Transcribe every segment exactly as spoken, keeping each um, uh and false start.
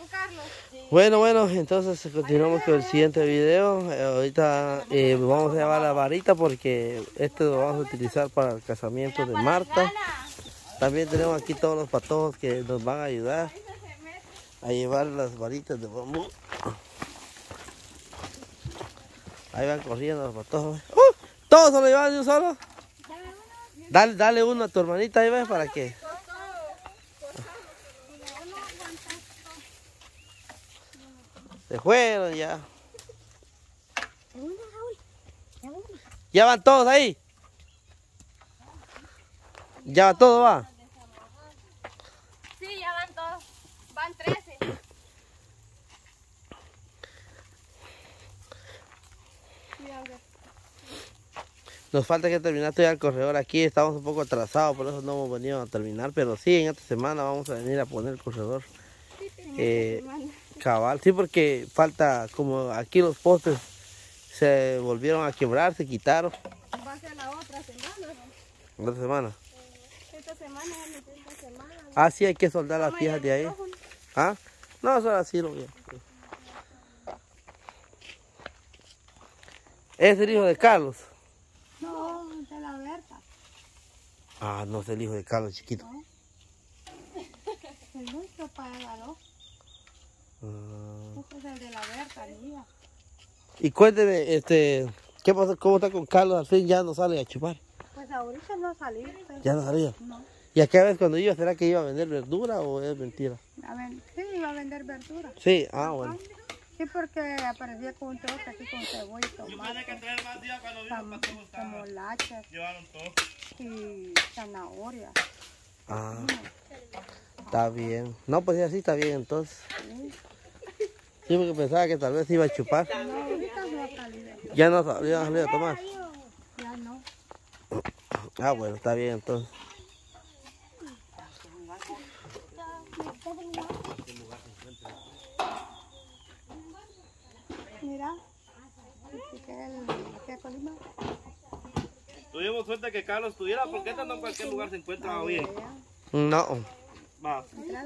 Carlos. Bueno, bueno, entonces continuamos con el siguiente video. Eh, ahorita eh, vamos a llevar la varita porque este lo vamos a utilizar para el casamiento de Marta. También tenemos aquí todos los patojos que nos van a ayudar a llevar las varitas de bambú. Ahí van corriendo los patojos. ¡Uh! ¿Todos se lo llevan de un solo? Dale, dale uno a tu hermanita ahí, ¿ves? Para que... Se fueron ya. ¿Ya van todos ahí? ¿Ya va todo, va? Sí, ya van todos. Van trece. Nos falta que terminar todavía el corredor aquí. Estamos un poco atrasados, por eso no hemos venido a terminar. Pero sí, en esta semana vamos a venir a poner el corredor. Eh, cabal, sí, porque falta, como aquí los postes se volvieron a quebrar, se quitaron. Va a ser la otra semana. ¿La otra semana? Esta semana, esta semana. Ah, sí, hay que soldar las piezas de ahí. ¿Ah? No, eso así lo voy a... ¿Es el hijo de Carlos? No, de la Berta. Ah, no es el hijo de Carlos, chiquito. No. El nuestro pagado. Uh... Este es el de la Berta, niña. Y cuénteme, este, ¿qué pasa? ¿Cómo está con Carlos? Al fin ya no sale a chupar. Pues ahorita no salí. Pero... ¿Ya no salía? No. ¿Y aquella vez cuando iba, será que iba a vender verdura o es mentira? A ver, sí, iba a vender verdura. Sí, ah, bueno. Sí, porque aparecía con un trozo aquí con cebolla y tomate. Como, como lachas y zanahoria. Ah, está bien. No, pues así está bien entonces. Sí. Sí, porque pensaba que tal vez iba a chupar. No, ahorita no ha salido. Ya no salió, salió a tomar. Ya no. Ah, bueno, está bien entonces. Mira, el, ¿qué colima? Tuvimos suerte que Carlos estuviera, porque esta no en cualquier lugar se encuentra bien. No. Va.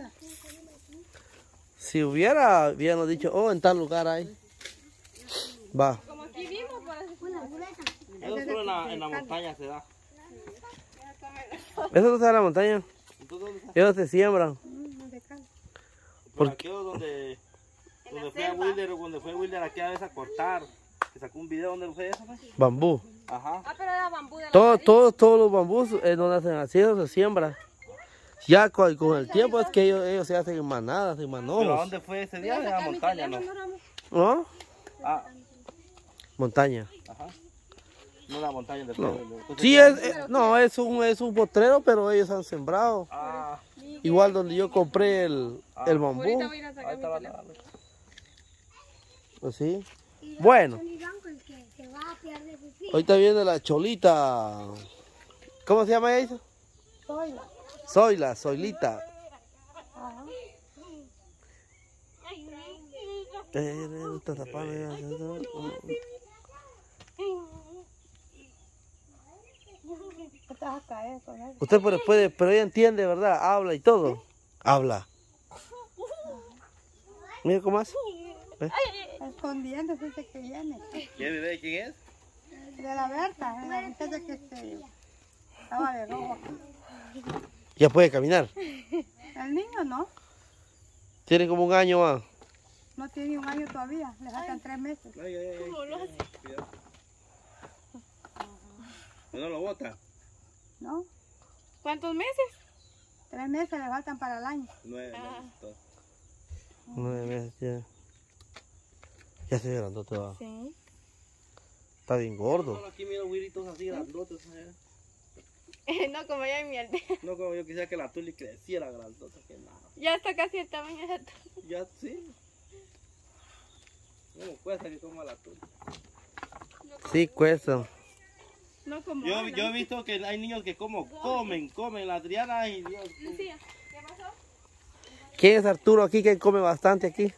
Si hubiera, hubiéramos dicho, oh, en tal lugar hay. Va. Como aquí vimos, por así Eso solo en la, en la montaña se da. ¿Eso no se da en la montaña? Entonces, ¿dónde está? Ellos se siembran. Por aquí donde, donde fue a Wilder, donde fue Wilder aquí a veces a cortar. Que sacó un video donde fue eso, pues. Bambú. Ajá. Ah, pero era bambú de la Todos, todos, todos los bambús eh, donde hacen así, se siembra. Ya con, con el tiempo es que ellos, ellos se hacen en manadas, en ¿Pero a manojos. dónde fue ese día? En la montaña, ¿no? ¿No? Ah, Montaña. ajá. No la montaña de No. Entonces, Sí, es, eh, no, es un, es un potrero, pero ellos han sembrado. Ah, Igual donde yo compré el, el bambú. Ahorita voy a ir a sacar ahí mi estaba teléfono. la... Pues sí. Bueno. Ahorita viene la cholita. ¿Cómo se llama ella? Soy la. Zoila, Zoilita. Ajá. Eh, eh, está tapando ya. Te vas a caer con él. Usted puede, puede, pero ella entiende, ¿verdad? Habla y todo. Habla. Mira cómo hace. ¿Ve? Escondiendo, dice que viene. ¿Quién bebé? ¿Quién es? De la Berta, la muchacha que se estaba de rojo aquí. Ya puede caminar. El niño no, Tiene como un año más. no tiene un año todavía, le faltan tres meses. Ay, ay, ay. ¿Cómo lo hace? ¿No lo bota? ¿No? ¿Cuántos meses? Tres meses le faltan para el año. Nueve meses. todo. Nueve meses tiene. Ya se ve grandote, va. Sí. Está bien gordo. Solo aquí miro güiritos así grandotes. ¿eh? No como ya en mi aldea. No como yo quisiera que la tuli creciera grandota, que nada. Ya está casi el tamaño de tu. Ya sí. ¿Cómo cuesta que coma la tuli? Sí, cuesta. No como Yo, Ana. yo he visto que hay niños que como comen, comen la Adriana y Dios. Lucía, ¿qué pasó? ¿Quién es Arturo aquí? ¿Quién come bastante aquí?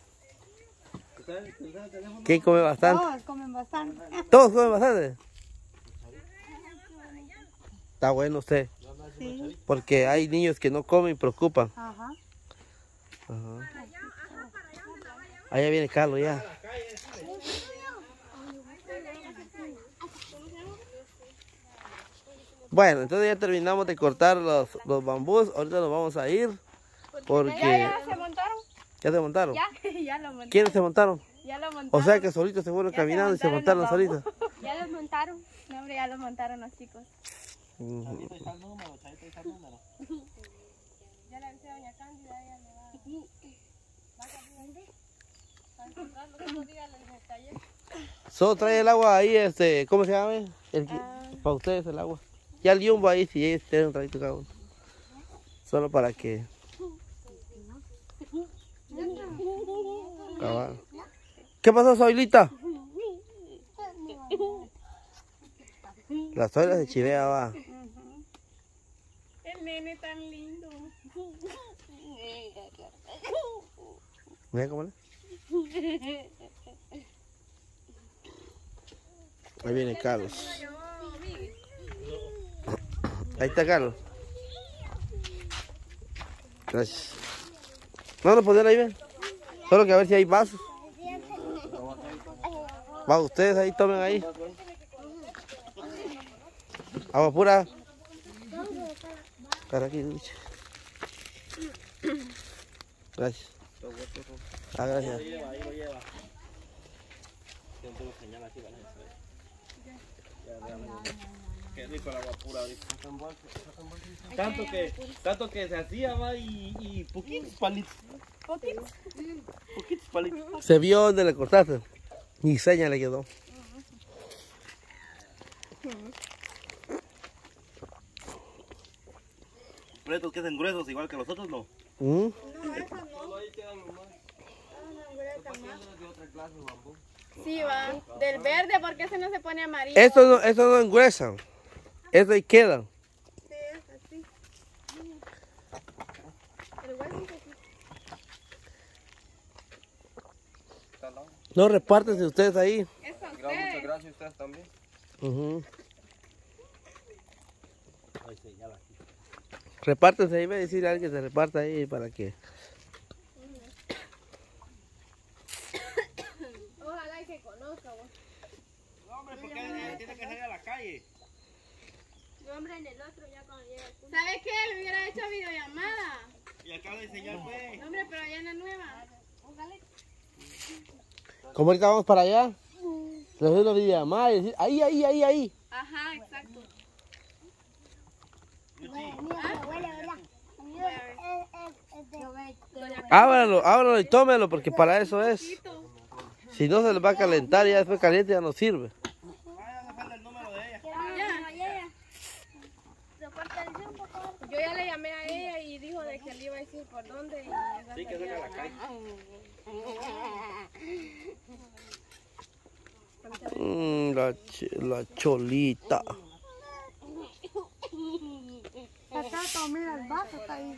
¿Quién come bastante? Todos comen bastante. ¿Todos comen bastante? Está bueno usted. Sí, Porque hay niños que no comen y preocupan. ajá. Ajá. Allá viene Carlos ya. Bueno, entonces ya terminamos de cortar los, los bambús. Ahorita nos vamos a ir porque... ¿Ya, ya se montaron? ¿Ya se montaron? Ya, ya lo montaron. ¿Quiénes se montaron? Ya lo montaron. O sea que solitos se fueron Ya caminando y se montaron montaron los solitos. Ya los montaron. No, hombre, ya los montaron los chicos. Ujú. Chavito, está el número, Chavito, está el número. Ya le avisé a doña Cándida, ella le va a comprar los otros días en el taller. Solo trae el agua ahí, este, ¿cómo se llama? El, que- Ah. Para ustedes el agua. Ya el yumbo ahí, si ellos tienen un traguito cada uno. Solo para que... Cabal. ¿Qué pasó, Zoilita? La Zoila se chivea, va. El nene tan lindo. Mira cómo le. Ahí viene Carlos. Ahí está Carlos. Gracias. No, no poner ahí, ven. Solo que a ver si hay vasos. Va, ustedes ahí tomen ahí. Agua pura. Para aquí, Lucha. Gracias. Ah, gracias. Ahí lleva, ahí lo lleva. Siempre lo señala aquí, ¿vale? Ya, realmente. Qué rico el agua pura ahorita. Tanto que, tanto que se hacía, va, y, y poquitos palitos. ¿Poquitos? Poquitos palitos. Se vio donde le cortaste. Ni seña le quedó. Pero estos que hacen gruesos igual que los otros, no. ¿Mm? Sí, va. Del verde, porque ese no se pone amarillo. Esto no, esto no engruesan. Esto ahí quedan. Sí, es así. El hueso es así. No repártense ustedes ahí. Es con ustedes. Gracias a ustedes también. Ujú. Ahí señala aquí. Repártense ahí, voy a decirle a alguien que se reparta ahí para que... Ojalá y que conozca vos. No, hombre, porque él tiene que salir a la calle. No, hombre, en el otro ya cuando llega el punto. ¿Sabes qué? Le hubiera hecho videollamada. Y acaba de enseñar, pues. No, hombre, pero allá en la nueva. Ojalá. Como ahorita vamos para allá, les doy una videollamada y decir, ahí, ahí, ahí, ahí. Ajá, exacto. Ábralo, ábralo y tómelo porque para eso es. Si no se les va a calentar, ya después caliente ya no sirve. Vaya, no falta el número de ella. Yo ya le llamé a ella y dijo de que le iba a decir por dónde. Y esa Sí, que saca a la calle. Mm, la, ch- la cholita. Está todo, mira el vaso, está ahí.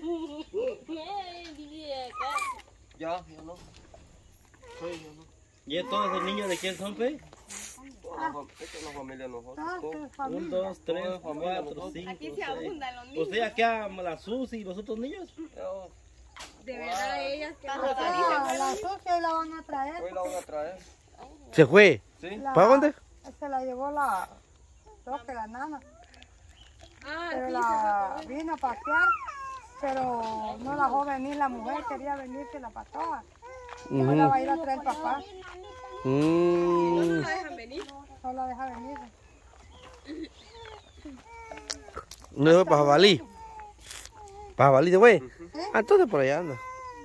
Ya, ya no. Sí, ya no. ¿Y todos esos niños de quién son, pues? Toda la fam- Esta es la familia de nosotros. Todos todos. de Un, familia. dos, tres, Toda familia, cuatro, nosotros. cinco, Aquí se seis. abundan los niños. ¿Usted aquí a la Susi y los otros niños? Ya, De verdad, ellas que no Ah, la sucia y la van a traer. hoy la van a traer. ¿Se fue? ¿Sí? La- ¿Para dónde? Se la llevó la... Creo que la nana. Ah, Pero sí, la vino a pasear, pero no la dejó venir la mujer, quería venir que la patoja. No la va a ir a traer el papá, Mm, no la dejan venir. no la deja venir. no es para jabalí. ¿Para jabalí de güey? Ah, entonces por allá anda.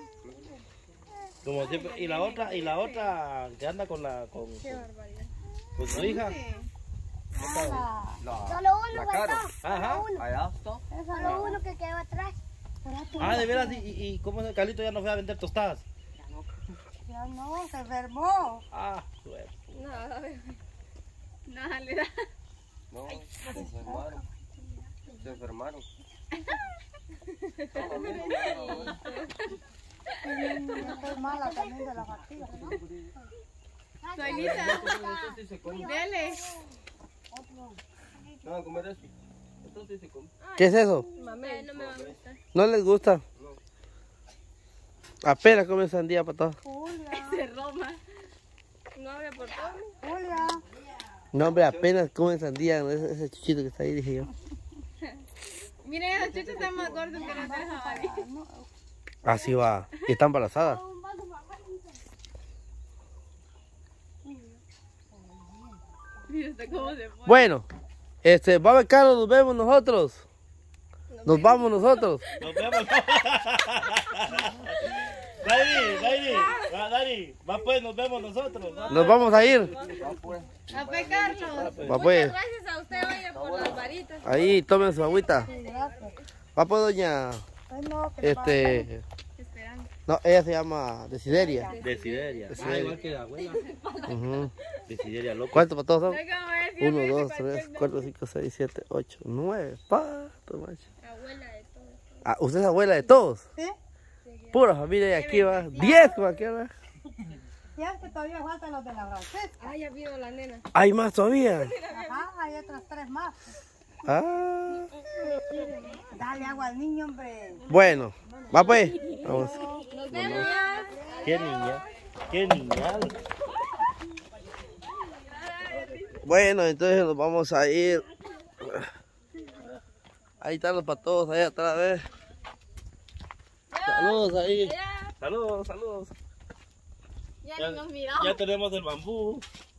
Como siempre. Y la otra, y la otra que anda con la, con, con su hija. Ah, La, la cara. Ajá. Allá está. Solo uno que quedó atrás. Ah, de veras, y, y, y cómo es el Carlito ya no fue a vender tostadas. Ya no, se enfermó. Ah, suerte. Nada, nada le da. No, se enfermaron. Se enfermaron. Estoy mala también de la fatiga, ¿no? Soy Lisa. Esto sí se come. Dele. No van a comer esto. Esto sí se come. ¿Qué es eso? Mamá, no me va a gustar. ¿No les gusta? Apenas come sandía para todos. Julia, De Roma. No había por todo. Julia. No, hombre, apenas come sandía. Ese, ese chuchito que está ahí, dije yo. Miren, esos chuchos están más gordos que los del jabalí. Así va. Y está embarazada. Mira hasta cómo se fue. Bueno, este, va a ver, Carlos, nos vemos nosotros. Nos vamos nosotros. Nos vemos. Dani, Dani, va, Dani, va pues, nos vemos nosotros. Va, Nos vamos a ir. A pe, Carlos. Va pues. Gracias a usted, vaya por las varitas. Ahí, tomen su agüita. Gracias. Va pues, doña. Ay, no, que Este. Esperando. No, ella se llama Desideria. Desideria. Ah, igual que la abuela. Ujú. Desideria loco. ¿Cuántos para todos son? Déjame ver si Uno, me dos, dice tres, cualquier cuatro, cinco, seis, siete, ocho, nueve. Pato, macho. abuela de todo. Ah, ¿usted es abuela de todos? Sí. Pura familia de aquí va. Diez como aquí va. Ya es que todavía faltan los de la Francesca. Ah, ya vino la nena. Hay más todavía. Ajá, hay otras tres más. Ah. Dale agua al niño, hombre. Bueno, va pues. Vamos. Nos vemos. Qué niña, qué niña. Bueno, entonces nos vamos a ir. Ahí están los patos, ahí atrás, ¿ves? Saludos ahí. Ya, Saludos, saludos. ya Ya, ni nos miramos. ya tenemos el bambú.